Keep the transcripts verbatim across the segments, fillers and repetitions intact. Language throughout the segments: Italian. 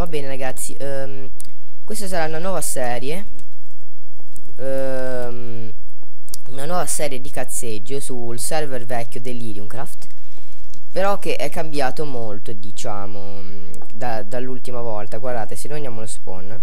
va bene ragazzi, um, questa sarà una nuova serie, um, una nuova serie di cazzeggio sul server vecchio Deliriumcraft, però che è cambiato molto, diciamo, da, dall'ultima volta. Guardate, se noi andiamo allo spawn,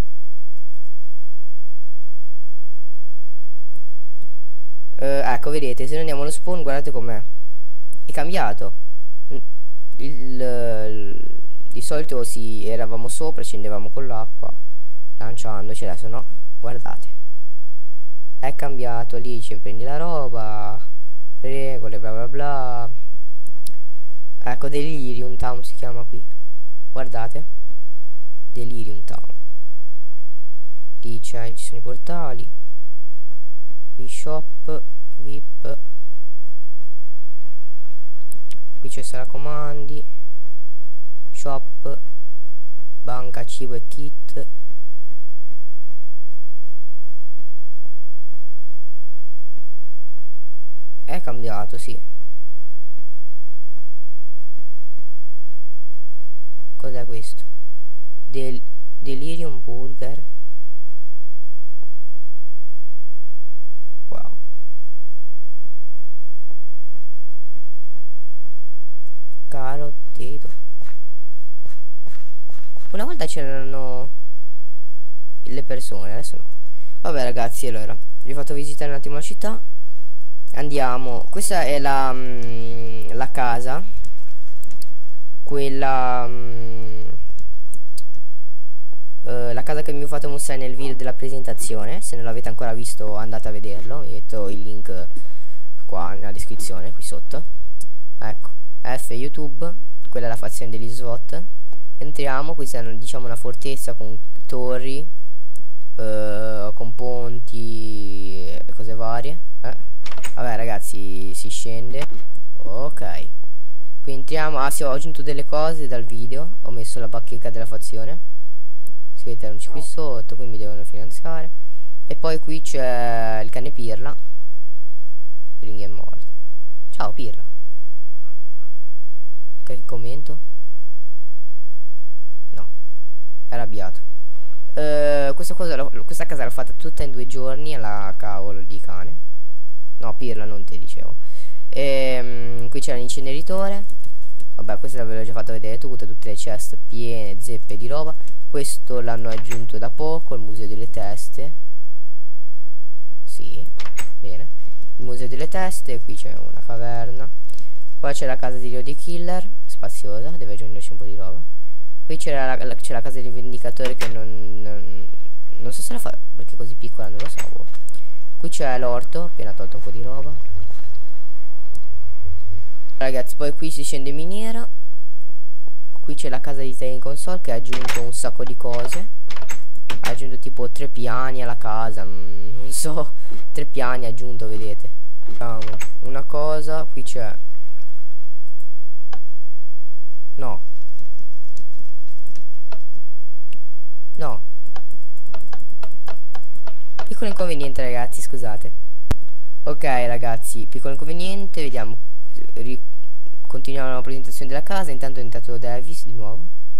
uh, ecco, vedete, se noi andiamo allo spawn, guardate com'è, è cambiato. Il, il, di solito si eravamo sopra, scendevamo con l'acqua lanciandoci, adesso no, guardate, è cambiato. Lì ci prendi la roba, regole, bla bla bla. Ecco, Delirium Town si chiama qui, guardate, Delirium Town. Lì c'è, ci sono i portali, qui shop, V I P, qui c'è sala comandi, shop, banca cibo e kit, è cambiato, sì. Cos'è questo? Del Delirium Burger. Wow. Carrot potato. Una volta c'erano le persone, adesso no. Vabbè ragazzi, allora vi ho fatto visitare un attimo la città. Andiamo. Questa è la, mm, la casa, quella mm, uh, la casa che vi ho fatto mostrare nel video della presentazione. Se non l'avete ancora visto andate a vederlo, vi metto il link qua nella descrizione, qui sotto. Ecco, F YouTube, quella è la fazione degli SWAT. Entriamo, questa è, diciamo, una fortezza con torri, uh, con ponti e cose varie. eh. Vabbè ragazzi, si scende. Ok, qui entriamo. Ah sì, ho aggiunto delle cose dal video, ho messo la bacheca della fazione, si vede un qui sotto, qui mi devono finanziare. E poi qui c'è il cane Pirla. Ring è morto. Ciao Pirla. Che commento? No, è arrabbiato. uh, questa, cosa, questa casa l'ho fatta tutta in due giorni alla cavolo di cane. No, Pirla, non te dicevo. Ehm, qui c'è l'inceneritore. Vabbè, questa ve l'ho già fatto vedere tutta, tutte le chest piene, zeppe di roba. Questo l'hanno aggiunto da poco, il museo delle teste. Sì, bene. Il museo delle teste, qui c'è una caverna. Poi c'è la casa di Rio di Killer, spaziosa, deve aggiungerci un po' di roba. Qui c'è la, la, la casa del vendicatore che non, non, non so se la fa, perché è così piccola, non lo so. Boh. Qui c'è l'orto, appena tolto un po' di roba. Ragazzi, poi qui si scende in miniera. Qui c'è la casa di te in console che ha aggiunto un sacco di cose. Ha aggiunto tipo tre piani alla casa, non, non so, tre piani ha aggiunto, vedete. Facciamo una cosa, qui c'è. No. No. Piccolo inconveniente ragazzi, scusate. Ok ragazzi, piccolo inconveniente, vediamo. Ri continuiamo la presentazione della casa. Intanto è entrato Davis di nuovo.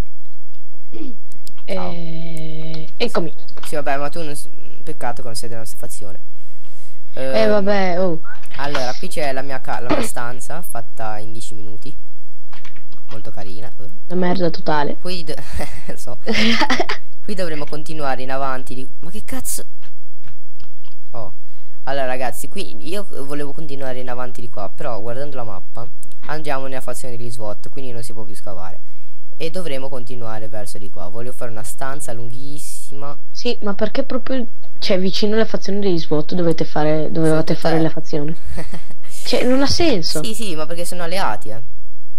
E... Eccomi. Sì vabbè, ma tu non... peccato che non sei della nostra fazione. ehm, Eh vabbè, oh. Allora, qui c'è la mia, la mia stanza fatta in dieci minuti. Molto carina. uh. Una merda totale. Qui so. Qui dovremo continuare in avanti di... Ma che cazzo. Oh, allora ragazzi, qui io volevo continuare in avanti di qua, però guardando la mappa andiamo nella fazione degli SWAT, quindi non si può più scavare e dovremo continuare verso di qua. Voglio fare una stanza lunghissima. Sì, ma perché proprio, cioè, vicino alla fazione degli SWAT dovete fare, dovevate Sotto fare te. la fazione? Cioè, non ha senso. Sì, sì, ma perché sono alleati, eh.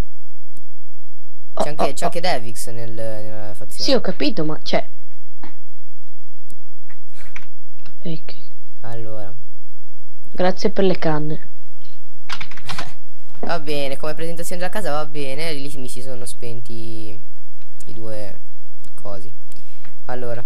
C'è Oh, anche, oh, c'è oh. anche Davix nel, nella fazione. Sì, ho capito, ma cioè... Ecco. Allora, Grazie per le canne. va bene, come presentazione della casa va bene. Lì mi si sono spenti i due cosi. Allora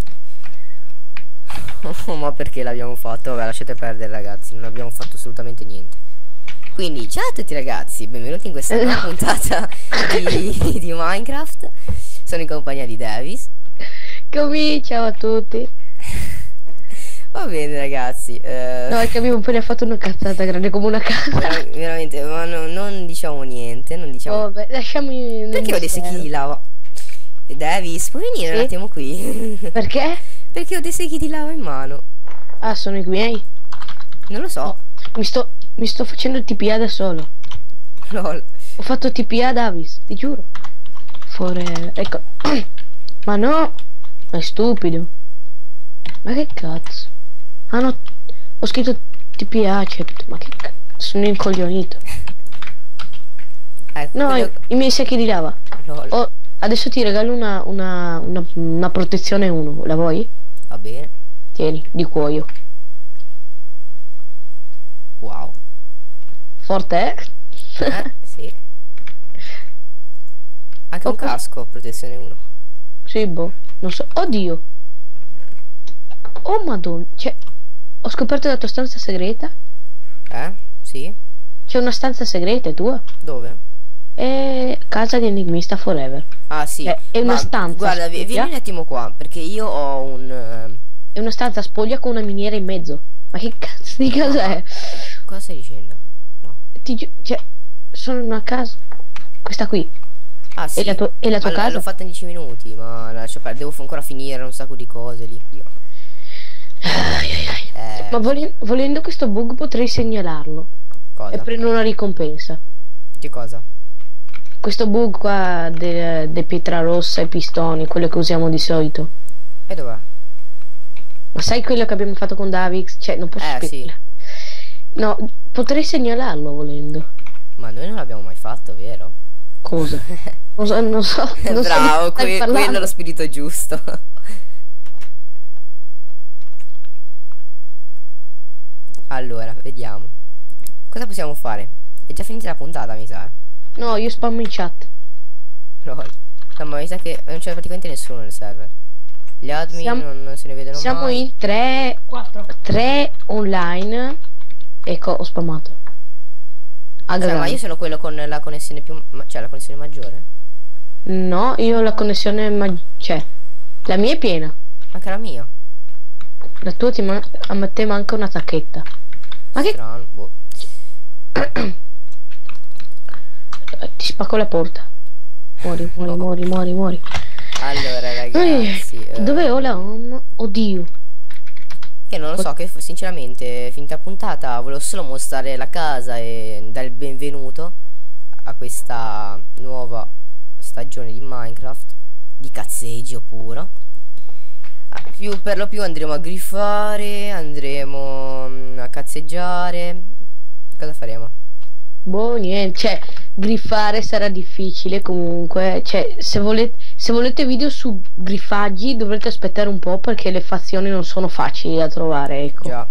ma perché l'abbiamo fatto? Vabbè, lasciate perdere ragazzi, non abbiamo fatto assolutamente niente. Quindi ciao a tutti ragazzi, benvenuti in questa nuova puntata di, di Minecraft. Sono in compagnia di Davis. Come ciao a tutti. Va bene ragazzi. eh, No, è che abbiamo appena fatto una cazzata grande come una casa. vera- veramente, ma no- non diciamo niente, non diciamo. Vabbè, lasciamo in Perché ho dei secchi di lava? E Davis, puoi venire Sì? un attimo qui? Perché? Perché ho dei secchi di lava in mano. Ah, sono i miei. Non lo so. No, mi sto mi sto facendo il T P A da solo. Lol. Ho fatto T P A a Davis, ti giuro. Forever. Ecco. Ma no, ma è stupido. Ma che cazzo? Ah no, ho scritto T P A accept. Ma che cazzo? Sono incoglionito. Ecco, No, quello- i, i miei secchi di lava. Lol. Oh, adesso ti regalo una, una, una, una protezione uno. La vuoi? Va bene. Tieni, di cuoio. Wow. Forte, eh? Eh, sì. Anche un Oh, cosa- casco, protezione uno. Sì, boh. Non so. Oddio. Oh madonna. Cioè, ho scoperto la tua stanza segreta. Eh? Sì? C'è una stanza segreta, è tua? Dove? È casa di Enigmista Forever. Ah sì. Eh, è una Ma stanza Guarda, vi- spoglia. vieni un attimo qua, perché io ho un... eh, È una stanza spoglia con una miniera in mezzo. Ma che cazzo di casa è? Cosa stai dicendo? No. Ti giu- cioè, sono in una casa. Questa qui. Ah sì. È la tua, è la tua Allora, casa? l'ho fatta in dieci minuti, ma lascia perdere, devo ancora finire un sacco di cose lì. Io. Ai, ai, ai. Eh, Ma vole- volendo questo bug potrei segnalarlo. cosa? E prendo una ricompensa. Che cosa? Questo bug qua de, de pietra rossa e pistoni, quello che usiamo di solito. E dov'è? Ma sai quello che abbiamo fatto con Davix? Cioè, non posso Eh, spiegare. No, potrei segnalarlo volendo. Ma noi non l'abbiamo mai fatto, vero? Cosa? Non so, non so. Non so Bravo, di che stai que- parlando. quello è lo spirito giusto. Allora, vediamo. Cosa possiamo fare? È già finita la puntata, mi sa. No, io spammo in chat. Lol. No, ma mi sa che non c'è praticamente nessuno nel server. Gli admin Siamo- non, non se ne vedono Siamo mai. in tre, tre online. Ecco, ho spammato. Ah, Cioè, ma grande. io sono quello con la connessione più... ma- cioè, la connessione maggiore? No, io ho la connessione ma cioè, la mia è piena. Anche la mia. La tua ti man- a te manca una tacchetta. Ma che Strano, boh. ti spacco la porta. Muori, muori, Oh. muori, muori, muori. Allora, ragazzi. eh, Dove ho la home? Oddio. Io non lo so, che f- sinceramente, finita la puntata, volevo solo mostrare la casa e dare il benvenuto a questa nuova stagione di Minecraft, di cazzeggio puro. Ah, più, per lo più andremo a griffare, andremo mm, a cazzeggiare. Cosa faremo? Boh, niente, cioè, griffare sarà difficile comunque. Cioè, se volete, se volete video su griffaggi dovrete aspettare un po' perché le fazioni non sono facili da trovare, ecco. Già.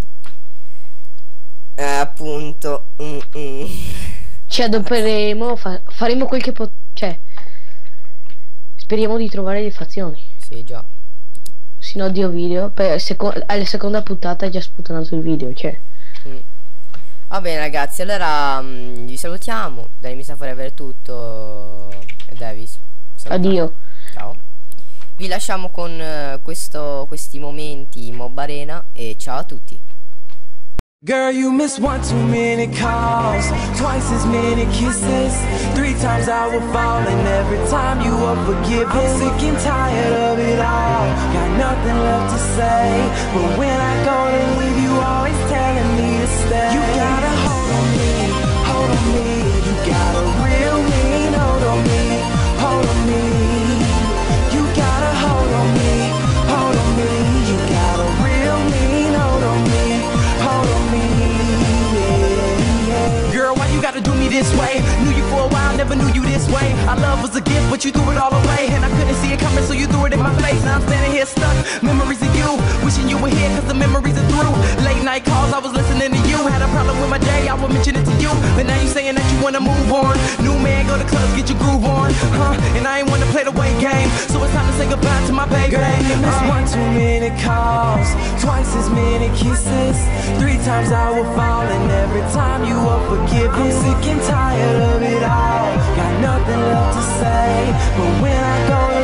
Eh, appunto. Mm, mm. Ci adopereremo, fa- faremo quel che po- cioè, speriamo di trovare le fazioni. Sì, già. Se no dio video, per seco- alla seconda puntata è già sputtanato il video, cioè. Mm. Va bene ragazzi, allora mm, vi salutiamo. Dai, mi sa Forever è tutto. E Davis. saluta. Addio. Ciao. Vi lasciamo con eh, questo, questi momenti in Mob Arena e ciao a tutti. Girl, you miss one too many calls, twice as many kisses. Three times I will fall, and every time you are forgiven. I'm sick and tired of it all, got nothing left to say. But when I go to leave, you always telling me to stay. You gotta hold on me, hold on me. You got a real mean hold on me, hold on me. You gotta hold on me, hold on me. You got a real mean hold on me, hold on me. Yeah, yeah. Girl, why you gotta do me this way? Knew you for a while, never knew you this way. Our love was a gift, but you threw it all away. And I couldn't see it coming, so you threw it in my face. Now I'm standing here stuck, memories of you. Wishing you were here, cause the memories are through. Late night calls, I was listening to you. Had a problem with my day, I would mention it to you. But now you saying that you wanna move on. New man, go to clubs, get your groove on. Huh? And I ain't wanna play the wait game. So it's time to say goodbye to my baby. Girl, you miss uh. one too many calls, twice as many kisses. Three times I will fall, and every time you are forgiven. I'm sick and tired of it all, got nothing left to say. But when I go to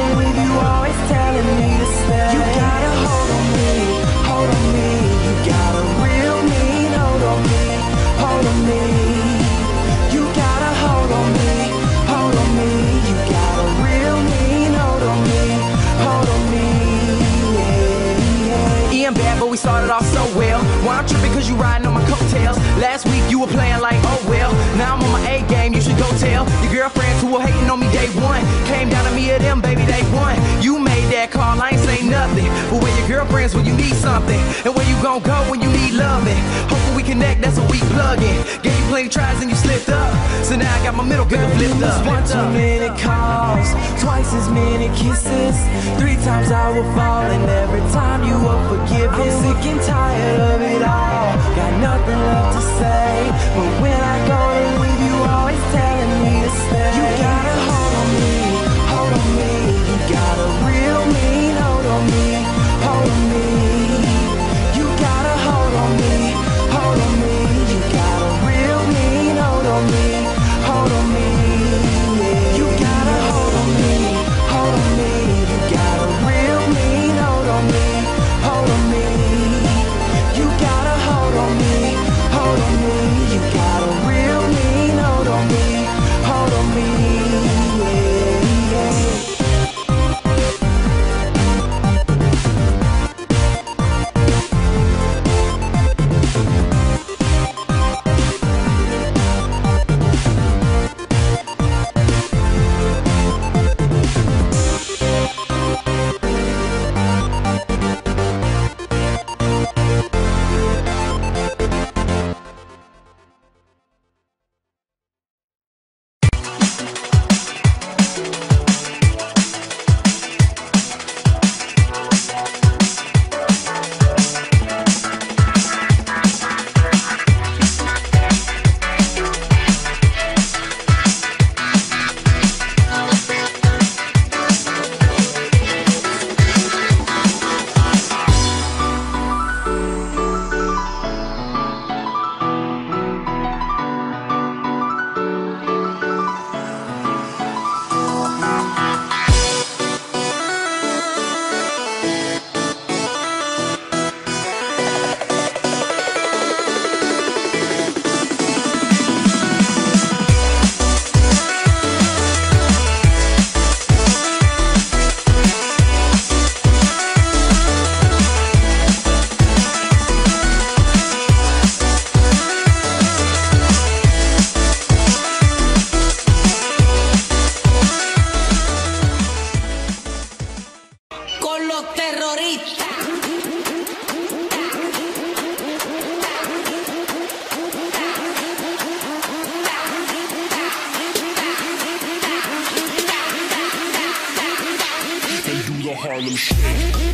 friends when you need something, and where you gon' go when you need loving. Hoping we connect, that's what we plug in. Gave you plenty tries and you slipped up, so now I got my middle finger flipped up. One too many calls, twice as many kisses. Three times I will fall, and every time you were forgiven. I'm sick and tired of it all, got nothing left to say. But when I go to leave, you always telling me to stay. You gotta hold on me, hold on me. You got a real mean hold on me, hold on me. You gotta hold on me, hold on me. You got a real mean hold on me, hold on me. Yeah. You gotta hold on me, hold on me. You got a real mean hold on me, hold on me. You gotta hold on me, hold on me. You got a real mean hold on me, hold on me. Yeah, yeah. Harlem Shake.